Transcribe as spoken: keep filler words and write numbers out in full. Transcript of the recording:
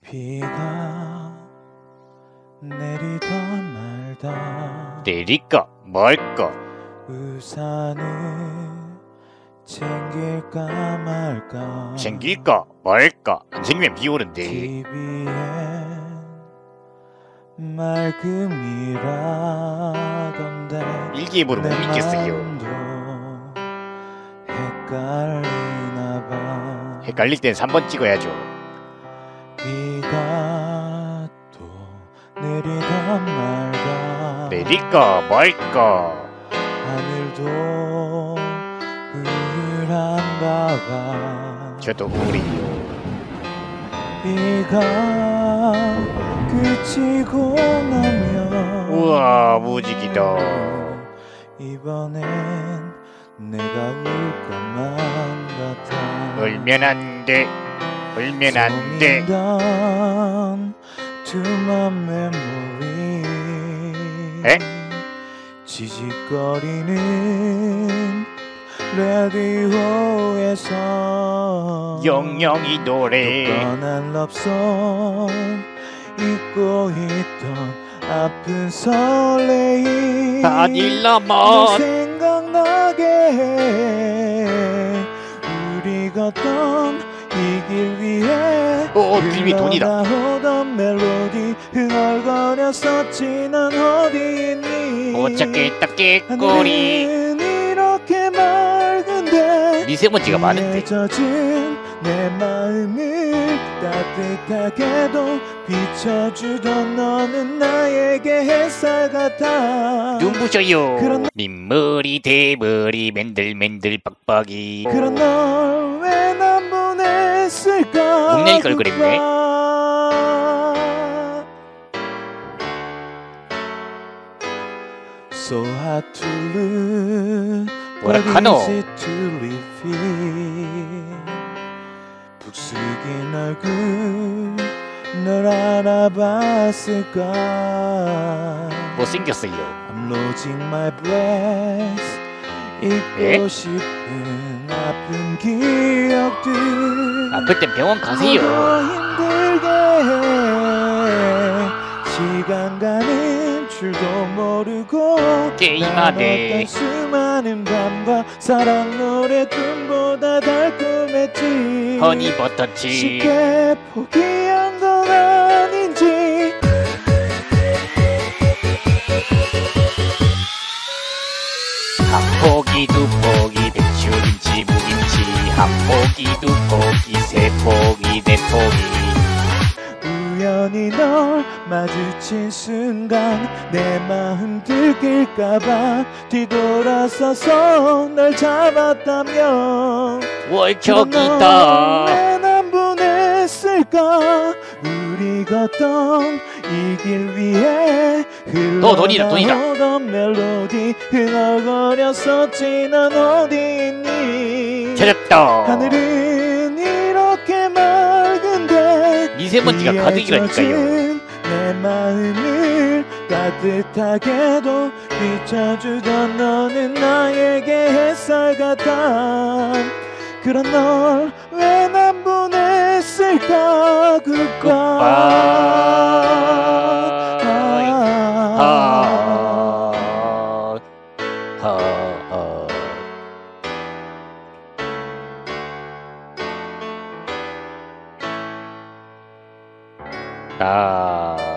비가 내리다 말다 내릴까 말까 우산을 챙길까 말까 챙길까 말까 안 챙기면 비 오는데 TV엔 맑음이라던데 일기예보를 못 믿겠어요. 헷갈리나봐 헷갈릴 땐 삼 번 찍어야죠. 비가 또 내리다 말다 내릴까 말까 하늘도 우울한가 봐 저도 우울해요. 비가 그치고 나면 우와 무지기다. 이번엔 내가 울 것만 같아 울면 안돼 울면 안돼 투만 메모리 에? 지직거리는 라디오에서 영영이 노래 뻔한 럽송 잊고 있던 아픈 설레임 바닐라맛 생각나게 해 우리 걷던 이 길 위에 오 길이 돈이다. 흘러나오던 멜로디 흥얼거렸었지 난 어디 있니 못 찾겠다 깨꼬리 하늘은 이렇게 맑은데 미세먼지가 많은데 젖은 내 마음을 따뜻하게도 비춰주던 너는 나에게 햇살 같아 눈부셔요. 그런 민머리 대머리 맨들맨들 빡빡이 그런 널 왜 난 보냈을까 목내릴 걸 그랬네. So hard to lose 뭐라 카노? What is it to live here 북숙인 얼굴 널 알아봤을까 못생겼어요. I'm losing my breath 잊고 에? 싶은 아픈 기억들 아 그땐 병원 가세요. 힘들게 시간 가는 줄도 모르고 게임하네. 어떤 수많은 밤과 사랑 노래 꿈보다 달콤했지 허니버터치 쉽게 포기한 건 아닌지 한 포기 두 포기 배추김치 무김치 한 포기 두 포기 세 포기 네 포기 우연히 널 마주친 순간 내 마음 들킬까봐 뒤돌아서서 널 잡았다면 월척이다. 왜난 보냈을까 우리 걷던 이 길 위에 너 돈이다, 돈이다. 흘러나오던 멜로디 흥얼거렸었지 난 어디 있니 찾았다. 하늘은 이렇게 맑은데 미세먼지가 가득이라니까요. 내 마음을 따뜻하게도 비춰주던 너는 나에게 햇살 같아 그런 널 왜 난 보냈을까 굿바이. 아, 아, 아. 아.